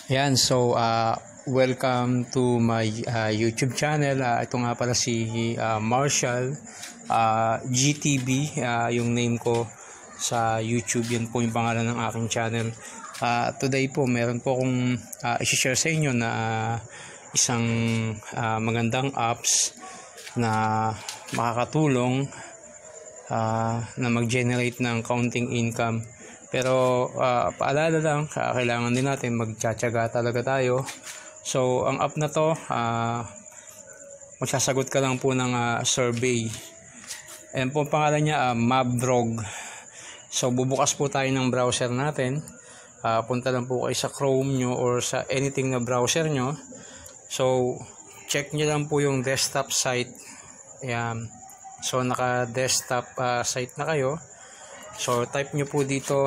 Yan, so welcome to my YouTube channel. Ito nga pala si Marshall GTV, yung name ko sa YouTube. Yan po yung pangalan ng aking channel. Today po, meron po akong i-share sa inyo na isang magandang apps na makakatulong na mag-generate ng counting income. Pero paalala lang, kailangan din natin magtsatsaga talaga tayo. So ang app na to, magsasagot ka lang po ng survey. Ayan po ang pangalan niya, Mabrog. So bubukas po tayo ng browser natin. Punta lang po kayo sa Chrome nyo or sa anything na browser nyo. So check nyo lang po yung desktop site. Ayan. So naka-desktop site na kayo. So type nyo po dito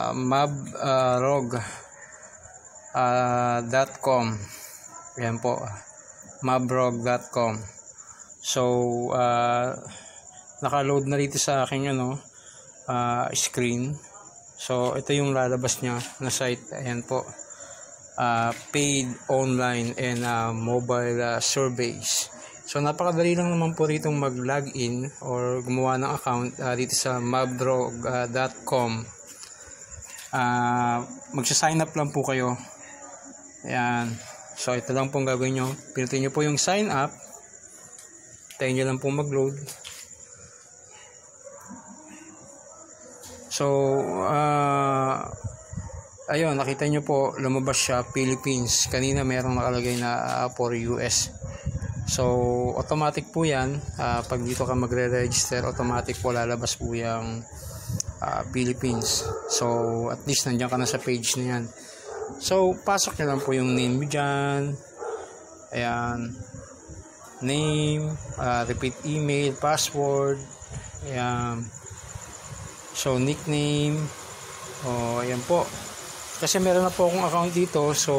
mabrog.com. Ayan po, mabrog.com. So naka-load na dito sa akin screen. So ito yung lalabas niya na site. Ayan po, paid online and mobile surveys. So napakadali lang naman po rito mag-login or gumawa ng account dito sa mabrog.com. Magsa-sign up lang po kayo. Ayan. So ito lang pong gagawin nyo. Pinutin nyo po yung sign up. Tayo nyo lang po mag-load. So ayun, nakita nyo po lumabas siya Philippines. Kanina merong nakalagay na for US. So automatic po yan. Pag dito ka magre-register, automatic po lalabas po yung Philippines. So at least nandiyan ka na sa page na yan. So pasok nyo lang po yung name nyo dyan. Ayan, name, repeat email, password. Ayan. So nickname. Ayan po. Kasi meron na po akong account dito. So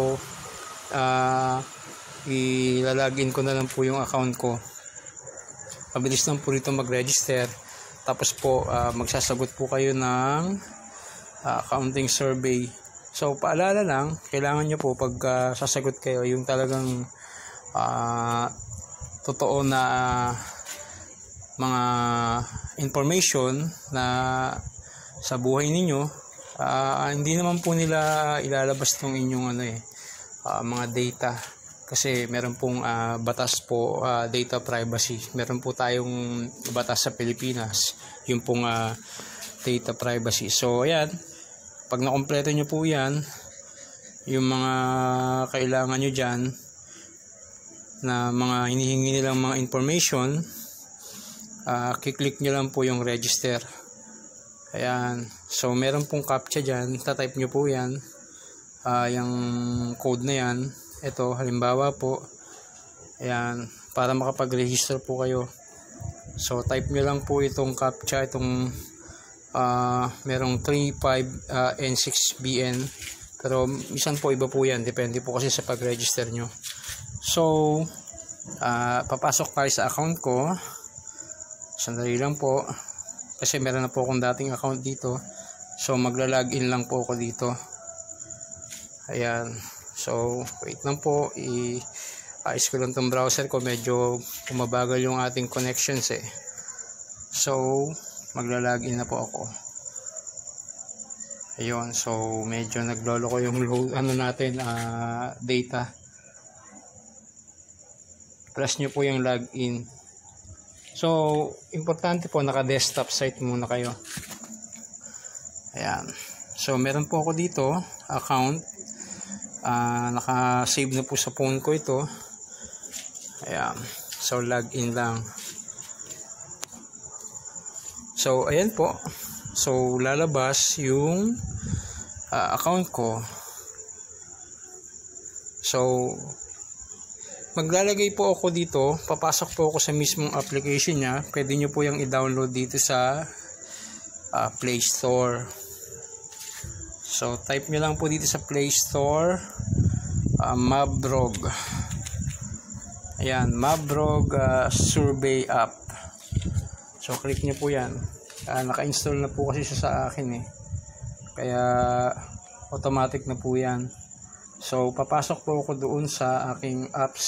ilalagin ko na lang po yung account ko. Mabilis lang po rito mag-register. Tapos po magsasagot po kayo ng accounting survey. So paalala lang, kailangan nyo po pag sasagot kayo yung talagang totoo na mga information na sa buhay ninyo. Hindi naman po nila ilalabas tong inyong mga data. Kasi meron pong batas po, data privacy. Meron po tayong batas sa Pilipinas, yung pong data privacy. So ayan, pag nakompleto nyo po yan, yung mga kailangan nyo dyan na mga hinihingi nilang mga information, kiklik nyo lang po yung register. Ayan, so meron pong captcha dyan, tatype nyo po yan, yung code na yan. Ito, halimbawa po, ayan, para makapag-register po kayo. So type nyo lang po itong captcha, itong merong 35N6BN, pero minsan po iba po yan, depende po kasi sa pag-register nyo. So papasok tayo sa account ko. Sandali lang po, kasi meron na po akong dating account dito. So magla-login lang po ako dito. Ayan. So wait lang po, i-ayos ko lang itong browser ko, medyo umabagal yung ating connections So magla-login na po ako. Ayun, so medyo naglolo ko yung load natin, data. Press nyo po yung login. So importante po, naka-desktop site muna kayo. Ayan. So meron po ako dito account. Naka-save na po sa phone ko ito. Ayan. So login lang. So ayan po. So lalabas yung account ko. So maglalagay po ako dito. Papasok po ako sa mismong application niya. Pwede nyo po yung i-download dito sa Play Store. So type nyo lang po dito sa Play Store, Mabrog. Ayan, Mabrog survey app. So click nyo po yan. Naka-install na po kasi siya sa akin Kaya automatic na po yan. So papasok po ako doon sa aking apps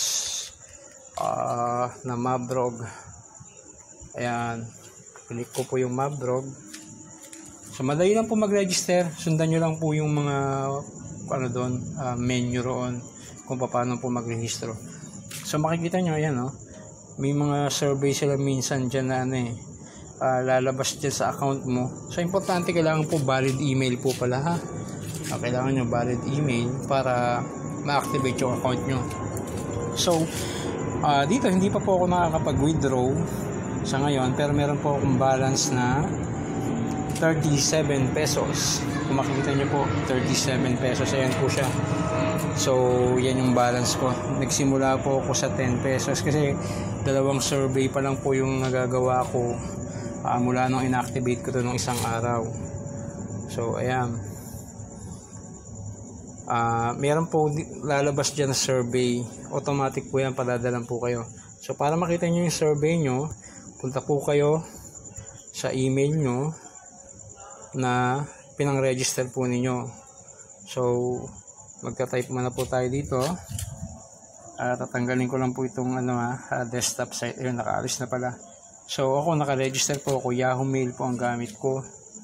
na Mabrog. Ayan, click ko po yung Mabrog. So madali lang po mag-register. Sundan nyo lang po yung mga doon, menu roon kung paano po mag-rehistro. So makikita nyo, ayan, may mga survey sila minsan dyan na lalabas dyan sa account mo. So importante, kailangan po valid email po pala, ha. Kailangan nyo valid email para ma-activate yung account nyo. So dito hindi pa po ako nakakapag-withdraw sa ngayon, pero meron po akong balance na 37 pesos. Kung makikita nyo po, 37 pesos. Ayan po siya. So, yan yung balance ko. Nagsimula po ako sa 10 pesos kasi dalawang survey pa lang po yung nagagawa ko mula nung inactivate ko to nung isang araw. So, ayan. Meron po lalabas dyan na survey. Automatic po yan, padadalan po kayo. So, para makita nyo yung survey nyo, punta po kayo sa email nyo na pinang-register po ninyo. So magka-type muna po tayo dito. Tatanggalin ko lang po itong desktop site. Ayun, nakaalis na pala. So ako naka-register po ako, Yahoo Mail po ang gamit ko.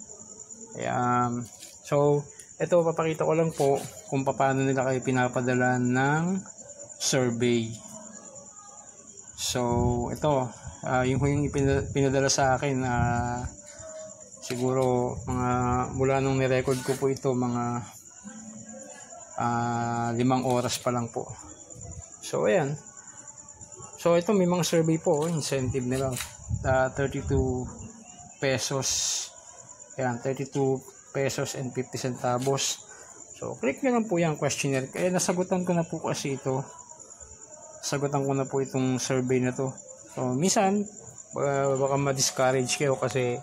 So ito, papakita ko lang po kung paano nila kayo pinapadala ng survey. So ito, yung pinadala sa akin, siguro mga mula nung nirecord ko po ito, mga 5 oras pa lang po. So ayan. So ito, may mga survey po, incentive nila, 32 pesos. Ayan, 32 pesos and 50 centavos. So click nyo lang po yung questionnaire. Kaya nasagutan ko na po kasi ito. Sagutan ko na po itong survey na to. So minsan baka ma-discourage kayo kasi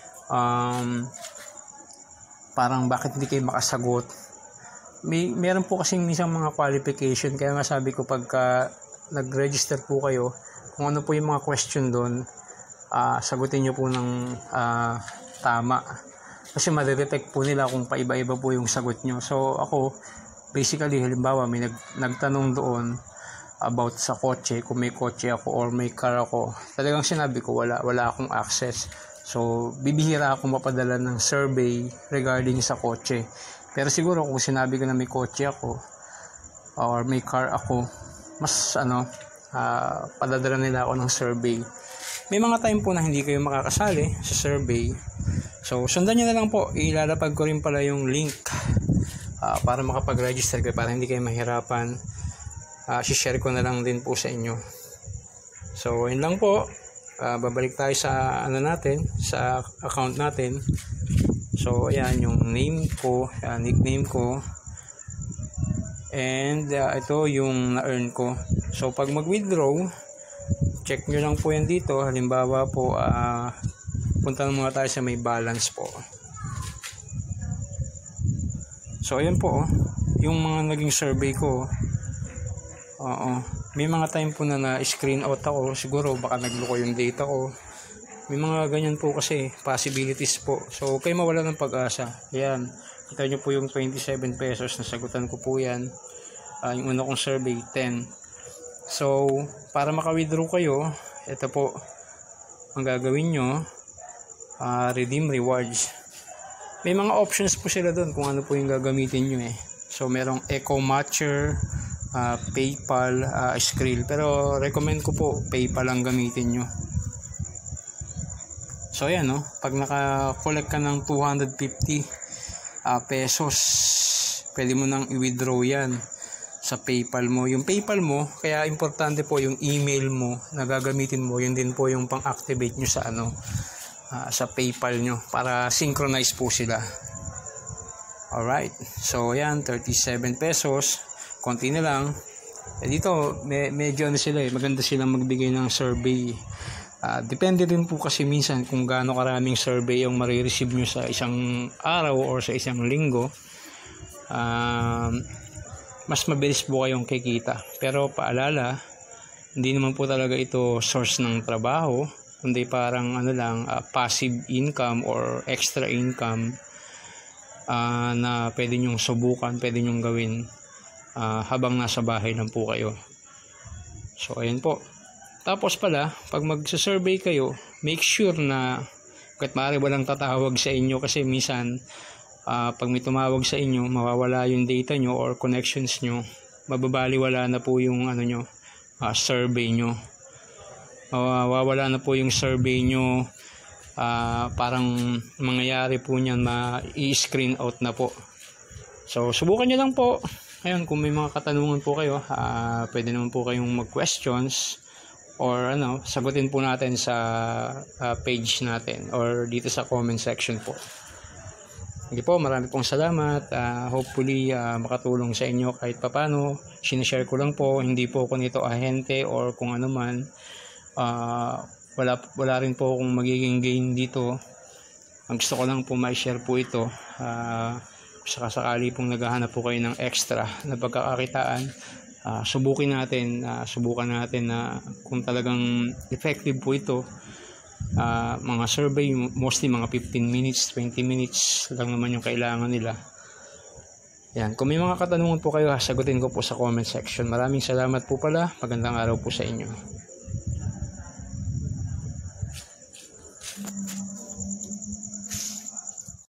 parang bakit hindi kayo makasagot. Meron po kasing minsan mga qualification, kaya nga sabi ko, pagka nag-register po kayo, kung ano po yung mga question doon, sagutin nyo po ng tama, kasi madedetect po nila kung paiba-iba po yung sagot nyo. So ako basically, halimbawa may nagtanong doon about sa kotse, kung may kotse ako or may car ako, talagang sinabi ko wala akong access. So, bibihira akong mapadala ng survey regarding sa kotse. Pero siguro kung sinabi ko na may kotse ako or may car ako, mas padadala nila ako ng survey. May mga time po na hindi kayo makakasali sa survey. So, sundan nyo na lang po. Ilalapag ko rin pala yung link para makapag-register kayo, para hindi kayo mahirapan. Share ko na lang din po sa inyo. So, yun lang po. Babalik tayo sa natin, sa account natin. So ayan yung name ko, nickname ko, and ito yung na-earn ko. So pag mag-withdraw, check nyo lang po yan dito. Halimbawa po, punta muna tayo sa may balance po. So ayan po, yung mga naging survey ko. May mga time po na screen out ako, siguro baka nagloko yung data ko. May mga ganyan po kasi, possibilities po. So kayo mawala ng pag-asa. Ayan, kita nyo po yung 27 pesos, nasagutan ko po yan. Yung una kong survey, 10. So para maka-withdraw kayo, ito po ang gagawin nyo, redeem rewards. May mga options po sila doon kung ano po yung gagamitin nyo . So merong Eco Matcher, PayPal, Skrill, pero recommend ko po PayPal ang gamitin nyo. So ayan, pag naka-collect ka ng 250 pesos, pwede mo nang i-withdraw yan sa PayPal mo. Yung PayPal mo, kaya importante po yung email mo na gagamitin mo, yun din po yung pang-activate nyo sa sa PayPal nyo para synchronize po sila. Alright, so ayan, 37 pesos, konti na lang. Dito medyo sila maganda silang magbigay ng survey. Depende din po kasi minsan kung gaano karaming survey yung marireceive nyo sa isang araw or sa isang linggo. Mas mabilis po kayong kikita. Pero paalala, hindi naman po talaga ito source ng trabaho, kundi parang passive income or extra income na pwede nyong subukan, pwede nyong gawin habang nasa bahay lang po kayo. So ayun po. Tapos pala, pag magsa-survey kayo, make sure na kahit maaari walang tatawag sa inyo, kasi minsan pag may tumawag sa inyo, mawawala yung data nyo or connections nyo, mababaliwala na po yung survey nyo, mawawala na po yung survey nyo. Parang mangyayari po niyan, ma-i-screen out na po. So subukan nyo lang po. Ngayon, kung may mga katanungan po kayo, pwede naman po kayong mag-questions or sagutin po natin sa page natin or dito sa comment section po. Sige po, marami pong salamat. Hopefully makatulong sa inyo kahit papano. Sinishare ko lang po, hindi po ako nito ahente or kung ano man. Wala rin po akong magiging gain dito. Ang gusto ko lang po ma-share po ito. Sakali pong naghahanap po kayo ng extra na pagkakakitaan, subukan natin na kung talagang effective po ito. Mga survey, mostly mga 15 minutes, 20 minutes lang naman yung kailangan nila. Yan. Kung may mga katanungan po kayo, sagutin ko po sa comment section. Maraming salamat po pala. Magandang araw po sa inyo.